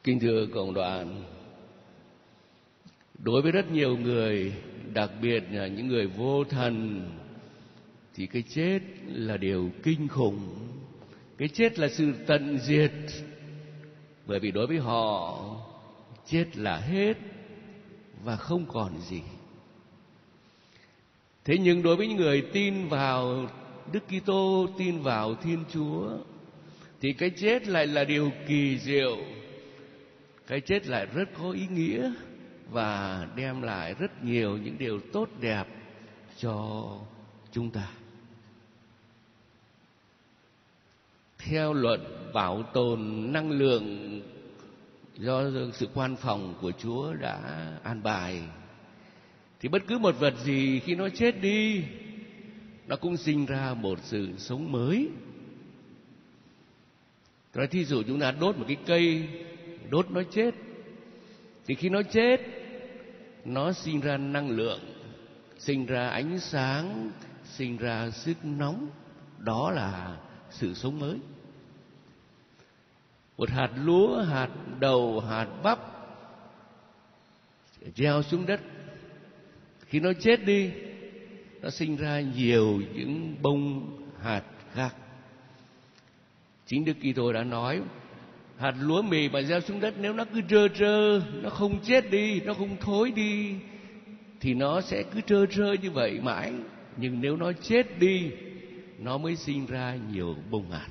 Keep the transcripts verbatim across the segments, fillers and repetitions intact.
Kính thưa cộng đoàn, đối với rất nhiều người, đặc biệt là những người vô thần, thì cái chết là điều kinh khủng. Cái chết là sự tận diệt, bởi vì đối với họ chết là hết và không còn gì. Thế nhưng đối với những người tin vào Đức Kitô, tin vào Thiên Chúa, thì cái chết lại là điều kỳ diệu. Cái chết lại rất có ý nghĩa và đem lại rất nhiều những điều tốt đẹp cho chúng ta. Theo luật bảo tồn năng lượng do sự quan phòng của Chúa đã an bài, thì bất cứ một vật gì khi nó chết đi, nó cũng sinh ra một sự sống mới. Nói thí dụ chúng ta đốt một cái cây, đốt nó chết, thì khi nó chết, nó sinh ra năng lượng, sinh ra ánh sáng, sinh ra sức nóng. Đó là sự sống mới. Một hạt lúa, hạt đậu, hạt bắp gieo xuống đất, khi nó chết đi, nó sinh ra nhiều những bông hạt khác. Chính Đức Kitô đã nói, hạt lúa mì mà gieo xuống đất, nếu nó cứ trơ trơ, nó không chết đi, nó không thối đi, thì nó sẽ cứ trơ trơ như vậy mãi. Nhưng nếu nó chết đi, nó mới sinh ra nhiều bông hạt.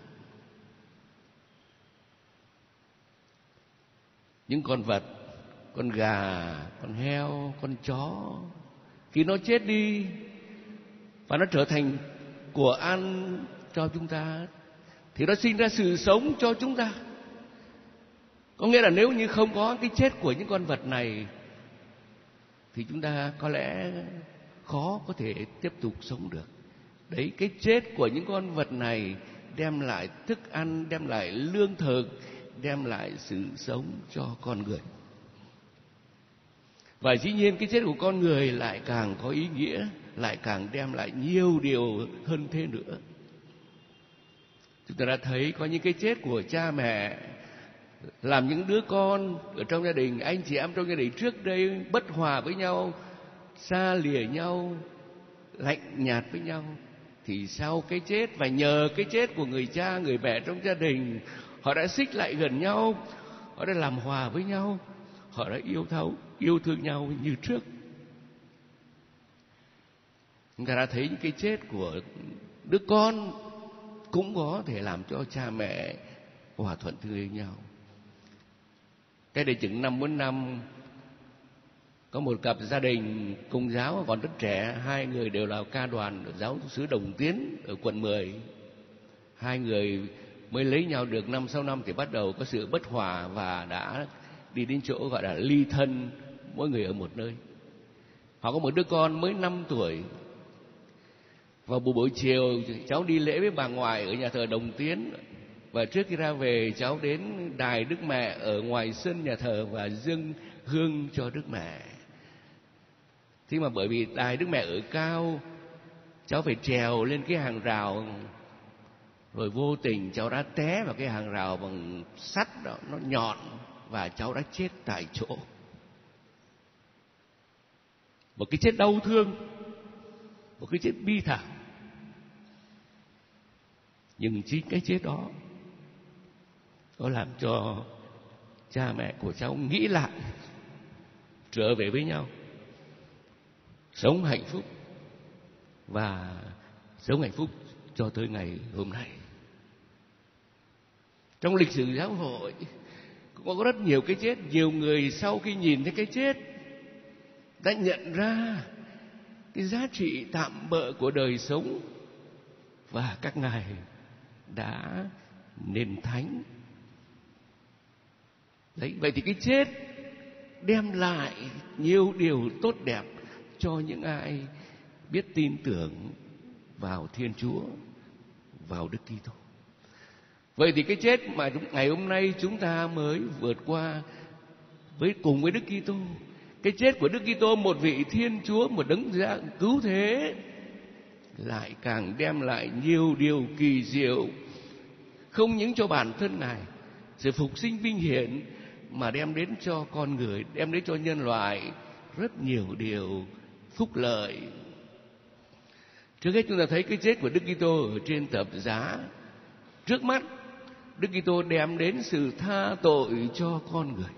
Những con vật, con gà, con heo, con chó, khi nó chết đi và nó trở thành của ăn cho chúng ta, thì nó sinh ra sự sống cho chúng ta. Có nghĩa là nếu như không có cái chết của những con vật này, thì chúng ta có lẽ khó có thể tiếp tục sống được. Đấy, cái chết của những con vật này đem lại thức ăn, đem lại lương thực, đem lại sự sống cho con người. Và dĩ nhiên cái chết của con người lại càng có ý nghĩa, lại càng đem lại nhiều điều hơn thế nữa. Chúng ta đã thấy có những cái chết của cha mẹ làm những đứa con ở trong gia đình, anh chị em trong gia đình trước đây bất hòa với nhau, xa lìa nhau, lạnh nhạt với nhau. Thì sau cái chết và nhờ cái chết của người cha, người mẹ trong gia đình, họ đã xích lại gần nhau, họ đã làm hòa với nhau, họ đã yêu thấu, yêu thương nhau như trước. Chúng ta đã thấy những cái chết của đứa con cũng có thể làm cho cha mẹ hòa thuận thương yêu nhau. Cái đây chừng năm bốn năm, có một cặp gia đình Công giáo còn rất trẻ, hai người đều là ca đoàn ở giáo xứ Đồng Tiến ở quận mười. Hai người mới lấy nhau được năm sáu năm thì bắt đầu có sự bất hòa và đã đi đến chỗ gọi là ly thân, mỗi người ở một nơi. Họ có một đứa con mới năm tuổi. Vào buổi buổi chiều, cháu đi lễ với bà ngoại ở nhà thờ Đồng Tiến, và trước khi ra về, cháu đến đài Đức Mẹ ở ngoài sân nhà thờ và dâng hương cho Đức Mẹ. Thế mà bởi vì đài Đức Mẹ ở cao, cháu phải trèo lên cái hàng rào, rồi vô tình cháu đã té vào cái hàng rào bằng sắt đó, nó nhọn, và cháu đã chết tại chỗ. Một cái chết đau thương, một cái chết bi thảm. Nhưng chính cái chết đó, nó làm cho cha mẹ của cháu nghĩ lại, trở về với nhau, sống hạnh phúc và sống hạnh phúc cho tới ngày hôm nay. Trong lịch sử giáo hội cũng có rất nhiều cái chết. Nhiều người sau khi nhìn thấy cái chết đã nhận ra cái giá trị tạm bợ của đời sống, và các ngài đã nên thánh. Đấy, vậy thì cái chết đem lại nhiều điều tốt đẹp cho những ai biết tin tưởng vào Thiên Chúa, vào Đức Kitô. Vậy thì cái chết mà ngày hôm nay chúng ta mới vượt qua với cùng với Đức Kitô, cái chết của Đức Kitô, một vị Thiên Chúa, một đấng cứu thế, lại càng đem lại nhiều điều kỳ diệu, không những cho bản thân Ngài, sự phục sinh vinh hiển, mà đem đến cho con người, đem đến cho nhân loại rất nhiều điều phúc lợi. Trước hết chúng ta thấy cái chết của Đức Kitô ở trên thập giá. Trước mắt Đức Kitô đem đến sự tha tội cho con người.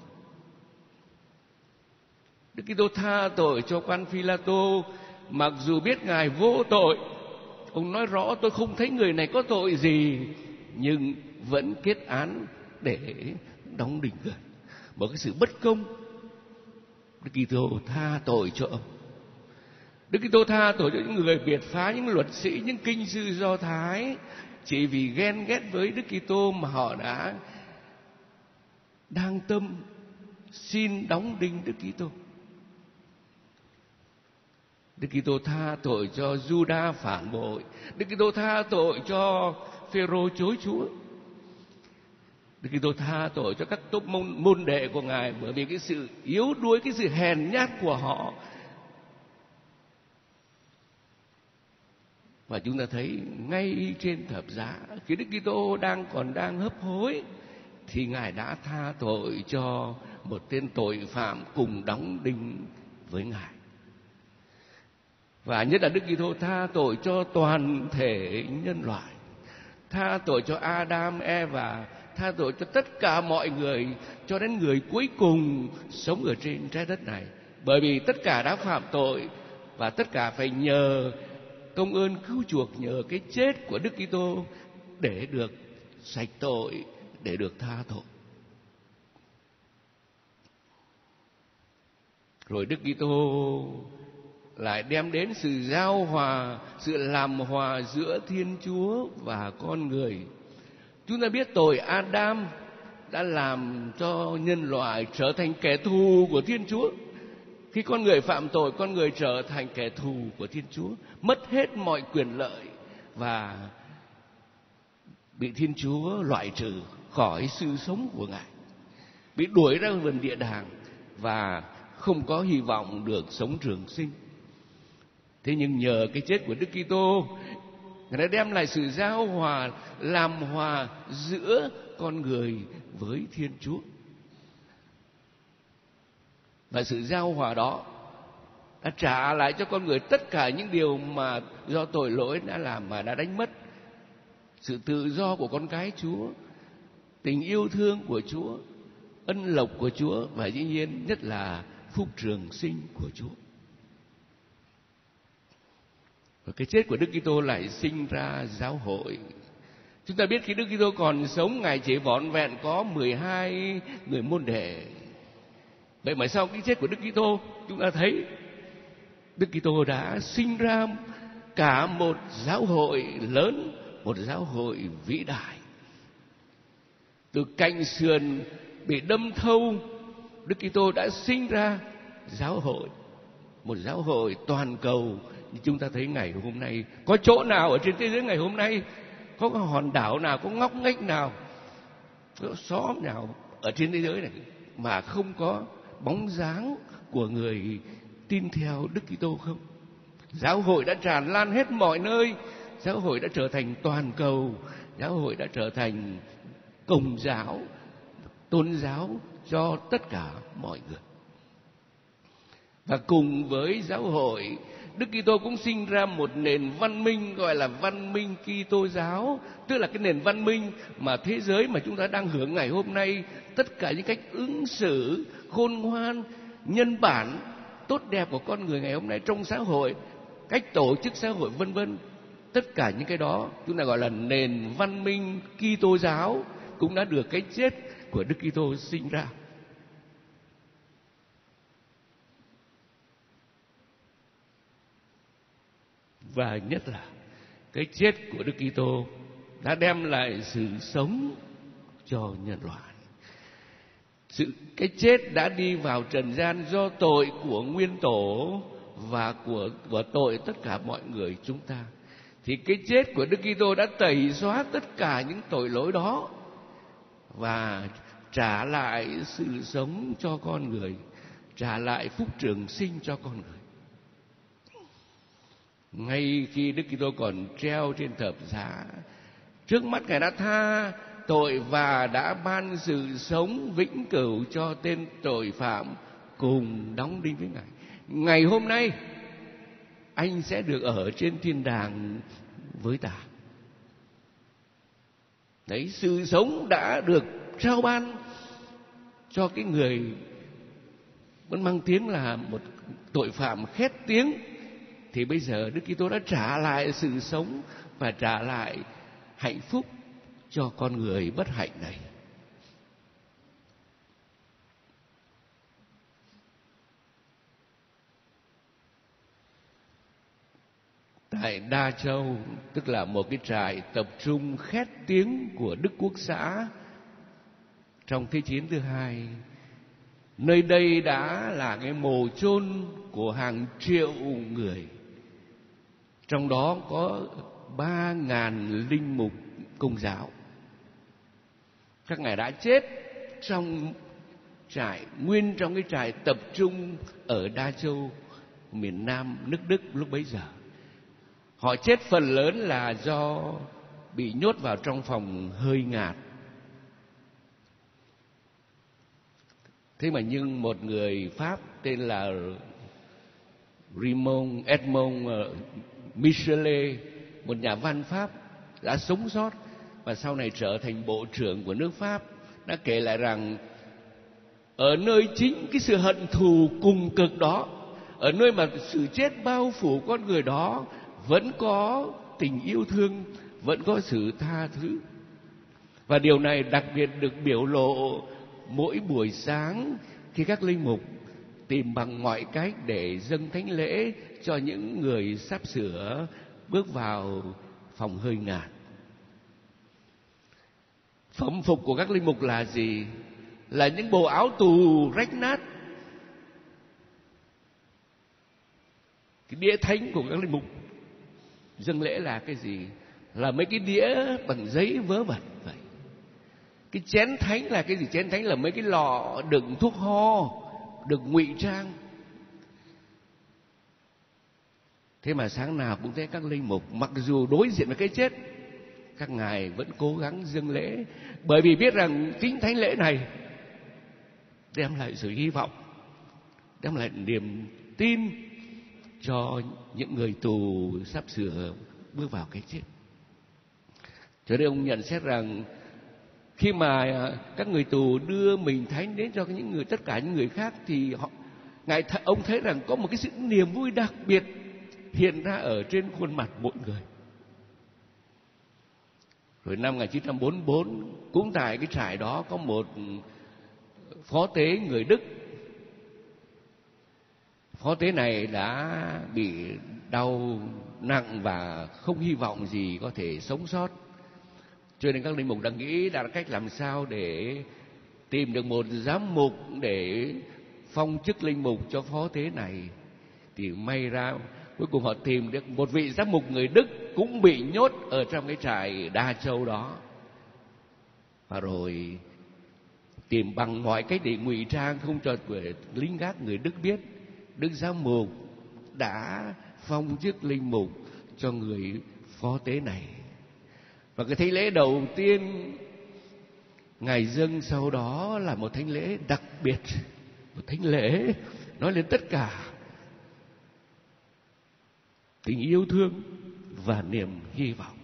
Đức Kitô tha tội cho quan Phi-la-tô, mặc dù biết Ngài vô tội. Ông nói rõ tôi không thấy người này có tội gì, nhưng vẫn kết án để đóng đinh người. Một cái sự bất công. Đức Kitô tha tội cho ông. Đức Kitô tha tội cho những người biệt phá, những luật sĩ, những kinh sư Do Thái, chỉ vì ghen ghét với Đức Kitô mà họ đã đang tâm xin đóng đinh Đức Kitô. Đức Kitô tha tội cho Giu-đa phản bội. Đức Kitô tha tội cho Phêrô chối Chúa. Đức Kitô tha tội cho các tốp môn, môn đệ của Ngài bởi vì cái sự yếu đuối, cái sự hèn nhát của họ. Và chúng ta thấy ngay trên thập giá, khi Đức Kitô đang còn đang hấp hối, thì Ngài đã tha tội cho một tên tội phạm cùng đóng đinh với Ngài. Và nhất là Đức Kitô tha tội cho toàn thể nhân loại, tha tội cho Adam, Eva, tha tội cho tất cả mọi người, cho đến người cuối cùng sống ở trên trái đất này. Bởi vì tất cả đã phạm tội và tất cả phải nhờ công ơn cứu chuộc, nhờ cái chết của Đức Kitô để được sạch tội, để được tha tội. Rồi Đức Kitô lại đem đến sự giao hòa, sự làm hòa giữa Thiên Chúa và con người. Chúng ta biết tội Adam đã làm cho nhân loại trở thành kẻ thù của Thiên Chúa. Khi con người phạm tội, con người trở thành kẻ thù của Thiên Chúa, mất hết mọi quyền lợi và bị Thiên Chúa loại trừ khỏi sự sống của Ngài, bị đuổi ra vườn địa đàng và không có hy vọng được sống trường sinh. Thế nhưng nhờ cái chết của Đức Kitô, Ngài đã đem lại sự giao hòa, làm hòa giữa con người với Thiên Chúa. Và sự giao hòa đó đã trả lại cho con người tất cả những điều mà do tội lỗi đã làm mà đã đánh mất. Sự tự do của con cái Chúa, tình yêu thương của Chúa, ân lộc của Chúa và dĩ nhiên nhất là phúc trường sinh của Chúa. Và cái chết của Đức Kitô lại sinh ra giáo hội. Chúng ta biết khi Đức Kitô còn sống, Ngài chỉ vỏn vẹn có mười hai người môn đệ. Vậy mà sau cái chết của Đức Kitô, chúng ta thấy Đức Kitô đã sinh ra cả một giáo hội lớn, một giáo hội vĩ đại. Từ cạnh sườn bị đâm thâu, Đức Kitô đã sinh ra giáo hội, một giáo hội toàn cầu. Như chúng ta thấy ngày hôm nay, có chỗ nào ở trên thế giới ngày hôm nay, có cái hòn đảo nào, có ngóc ngách nào, có xóm nào ở trên thế giới này mà không có bóng dáng của người tin theo Đức Kitô không? Giáo hội đã tràn lan hết mọi nơi, giáo hội đã trở thành toàn cầu, giáo hội đã trở thành công giáo, tôn giáo cho tất cả mọi người. Và cùng với giáo hội, Đức Kitô cũng sinh ra một nền văn minh gọi là văn minh Kitô giáo, tức là cái nền văn minh mà thế giới mà chúng ta đang hưởng ngày hôm nay, tất cả những cách ứng xử khôn ngoan, nhân bản, tốt đẹp của con người ngày hôm nay trong xã hội, cách tổ chức xã hội vân vân, tất cả những cái đó chúng ta gọi là nền văn minh Kitô giáo, cũng đã được cái chết của Đức Kitô sinh ra. Và nhất là cái chết của Đức Kitô đã đem lại sự sống cho nhân loại. Sự cái chết đã đi vào trần gian do tội của nguyên tổ và của của tội tất cả mọi người chúng ta. Thì cái chết của Đức Kitô đã tẩy xóa tất cả những tội lỗi đó và trả lại sự sống cho con người, trả lại phúc trường sinh cho con người. Ngay khi Đức Kitô còn treo trên thập giá, trước mắt Ngài đã tha tội và đã ban sự sống vĩnh cửu cho tên tội phạm cùng đóng đinh với Ngài. Ngày hôm nay anh sẽ được ở trên thiên đàng với ta. Đấy, sự sống đã được trao ban cho cái người vẫn mang tiếng là một tội phạm khét tiếng. Thì bây giờ Đức Kitô đã trả lại sự sống và trả lại hạnh phúc cho con người bất hạnh này. Tại Đa Châu, tức là một cái trại tập trung khét tiếng của Đức Quốc xã trong Thế chiến thứ hai, nơi đây đã là cái mồ chôn của hàng triệu người. Trong đó có ba ngàn linh mục Công giáo. Các ngài đã chết trong trại, nguyên trong cái trại tập trung ở Đa Châu, miền Nam nước Đức lúc bấy giờ. Họ chết phần lớn là do bị nhốt vào trong phòng hơi ngạt. Thế mà nhưng một người Pháp tên là Raymond Edmond Michelet, một nhà văn Pháp đã sống sót và sau này trở thành bộ trưởng của nước Pháp, đã kể lại rằng ở nơi chính cái sự hận thù cùng cực đó, ở nơi mà sự chết bao phủ con người đó, vẫn có tình yêu thương, vẫn có sự tha thứ. Và điều này đặc biệt được biểu lộ mỗi buổi sáng khi các linh mục tìm bằng mọi cách để dâng thánh lễ cho những người sắp sửa bước vào phòng hơi ngạt. Phẩm phục của các linh mục là gì? Là những bộ áo tù rách nát. Cái đĩa thánh của các linh mục dâng lễ là cái gì? Là mấy cái đĩa bằng giấy vớ vẩn vậy. Cái chén thánh là cái gì? Chén thánh là mấy cái lọ đựng thuốc ho, được ngụy trang. Thế mà sáng nào cũng thấy các linh mục, mặc dù đối diện với cái chết, các ngài vẫn cố gắng dâng lễ, bởi vì biết rằng chính thánh lễ này đem lại sự hy vọng, đem lại niềm tin cho những người tù sắp sửa bước vào cái chết. Cho nên ông nhận xét rằng khi mà các người tù đưa mình thánh đến cho những người, tất cả những người khác, thì họ, ngài ông thấy rằng có một cái sự niềm vui đặc biệt hiện ra ở trên khuôn mặt mỗi người. Rồi năm một nghìn chín trăm bốn mươi bốn, cũng tại cái trại đó có một phó tế người Đức. Phó tế này đã bị đau nặng và không hy vọng gì có thể sống sót. Cho nên các linh mục đã nghĩ ra cách làm sao để tìm được một giám mục để phong chức linh mục cho phó tế này. Thì may ra cuối cùng họ tìm được một vị giám mục người Đức cũng bị nhốt ở trong cái trại Đa Châu đó. Và rồi tìm bằng mọi cách để ngụy trang, không cho lính gác người Đức biết, Đức giám mục đã phong chức linh mục cho người phó tế này. Và cái thánh lễ đầu tiên ngài dâng sau đó là một thánh lễ đặc biệt, một thánh lễ nói lên tất cả tình yêu thương và niềm hy vọng.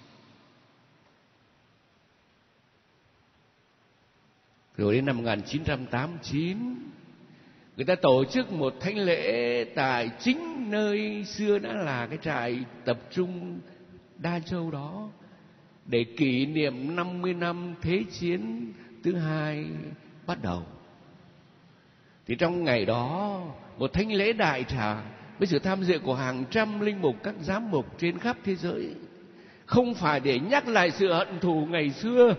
Rồi đến năm một nghìn chín trăm tám mươi chín, người ta tổ chức một thánh lễ tại chính nơi xưa đã là cái trại tập trung Đa Châu đó, để kỷ niệm năm mươi năm Thế chiến thứ hai bắt đầu. Thì trong ngày đó, một thánh lễ đại trà với sự tham dự của hàng trăm linh mục, các giám mục trên khắp thế giới, không phải để nhắc lại sự hận thù ngày xưa,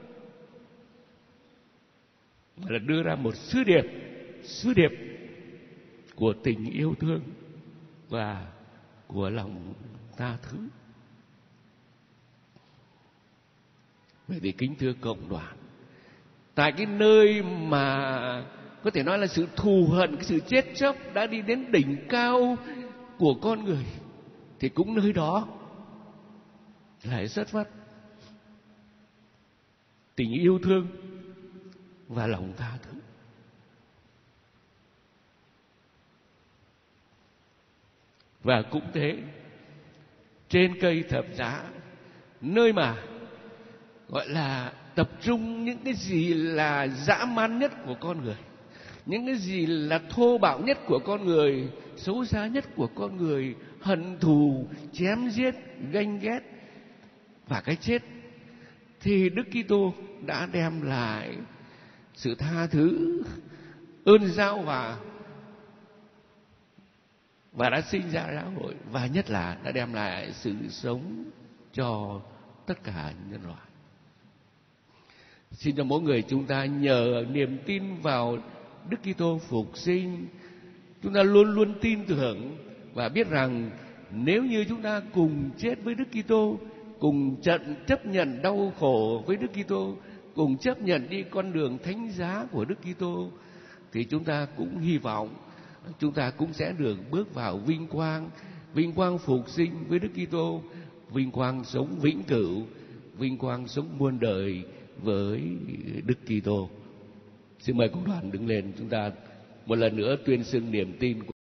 mà là đưa ra một sứ điệp, sứ điệp của tình yêu thương và của lòng tha thứ. Vậy thì kính thưa cộng đoàn, tại cái nơi mà có thể nói là sự thù hận, cái sự chết chóc đã đi đến đỉnh cao của con người, thì cũng nơi đó lại xuất phát tình yêu thương và lòng tha thứ. Và cũng thế, trên cây thập giá, nơi mà gọi là tập trung những cái gì là dã man nhất của con người, những cái gì là thô bạo nhất của con người, xấu xa nhất của con người, hận thù, chém giết, ganh ghét và cái chết, thì Đức Kitô đã đem lại sự tha thứ, ơn giao và và đã sinh ra giáo hội, và nhất là đã đem lại sự sống cho tất cả nhân loại. Xin cho mỗi người chúng ta nhờ niềm tin vào Đức Kitô phục sinh, chúng ta luôn luôn tin tưởng và biết rằng nếu như chúng ta cùng chết với Đức Kitô, cùng trận chấp nhận đau khổ với Đức Kitô, cùng chấp nhận đi con đường thánh giá của Đức Kitô, thì chúng ta cũng hy vọng chúng ta cũng sẽ được bước vào vinh quang, vinh quang phục sinh với Đức Kitô, vinh quang sống vĩnh cửu, vinh quang sống muôn đời với Đức Kitô. Xin mời cộng đoàn đứng lên, chúng ta một lần nữa tuyên xưng niềm tin của